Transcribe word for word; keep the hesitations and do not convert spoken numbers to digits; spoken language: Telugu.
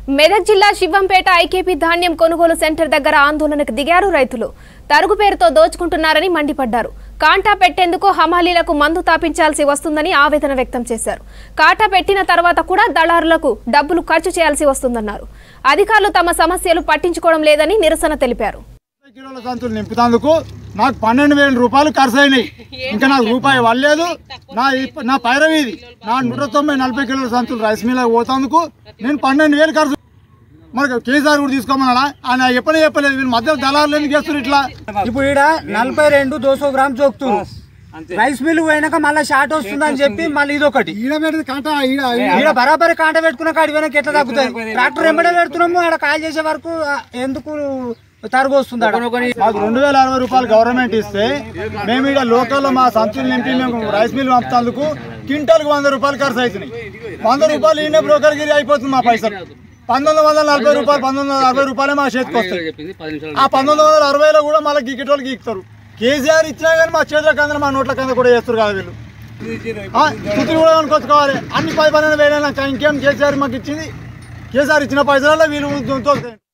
మెదక్ జిల్లా శివంపేట ఐకేపీ ధాన్యం కొనుగోలు సెంటర్ దగ్గర ఆందోళనకు దిగారు రైతులు. తరుగు పేరుతో దోచుకుంటున్నారని మండిపడ్డారు. కాంటా పెట్టేందుకు హమాలీలకు మందు తాపించాల్సి వస్తుందని ఆవేదన వ్యక్తం చేశారు. కాటా పెట్టిన తర్వాత కూడా దళారులకు డబ్బులు ఖర్చు చేయాల్సి వస్తుందన్నారు. అధికారులు తమ సమస్యలు పట్టించుకోవడం లేదని నిరసన తెలిపారు. కిలోల సంచులు నింపుతందుకు నాకు పన్నెండు వేల రూపాయలు ఖర్చు అయినాయి. ఇంకా నాకు రూపాయి వల్లేదు. నా నా పైరవీది నా నూట తొంభై నలభై కిలోల సంచులు రైస్ మిల్లకు పోతందుకు నేను పన్నెండు వేలు ఖర్చు. మరి కేసీఆర్ కూడా తీసుకోమన్నా ఆయన ఎప్పుడే చెప్పలేదు. వీళ్ళు మధ్య దళారులు ఎందుకు చేస్తారు ఇట్లా? ఇప్పుడు ఈడ నలభై రెండు దోసో గ్రామ్ చోకుతారు. రైస్ మిల్ పోయినాక మళ్ళీ షార్ట్ వస్తుందని చెప్పి మళ్ళీ ఇదొకటి ఈడ బరాబరి కాంట పెట్టుకున్న కాడి వెనక ఎట్లా తగ్గుతాయి? ట్రాక్టర్ ఎంబడే పెడుతున్నాము. ఆడ కాల్ చేసే వరకు ఎందుకు తరుగు వస్తుంది? మాకు రెండు వేల అరవై రూపాయలు గవర్నమెంట్ ఇస్తే మేము ఇక్కడ లోకల్లో మా సంచులు నింపి మేము రైస్ మిల్ పంపుతందుకు క్వింటాల్కి వంద రూపాయలు ఖర్చు అవుతున్నాయి. వంద రూపాయలు ఈయన బ్రోకర్ గిరి అయిపోతుంది. మా పైసలు పంతొమ్మిది వందల నలభై రూపాయలు పంతొమ్మిది వందల అరవై రూపాయలే మా చేతికి వస్తాయి. ఆ పంతొమ్మిది వందల అరవైలో కూడా మళ్ళీ గీకెటోళ్ళు గీకుతారు. కేసీఆర్ ఇచ్చినా కానీ మా చేతుల కింద మా నోట్ల కింద కూడా చేస్తారు కదా వీళ్ళు. చుట్టూ కూడా కొనుక్కొచ్చుకోవాలి. అన్ని పది పన్నెండు వేల ఇంకేం కేసీఆర్ మాకు ఇచ్చింది. కేసీఆర్ ఇచ్చిన పైసలలో వీళ్ళు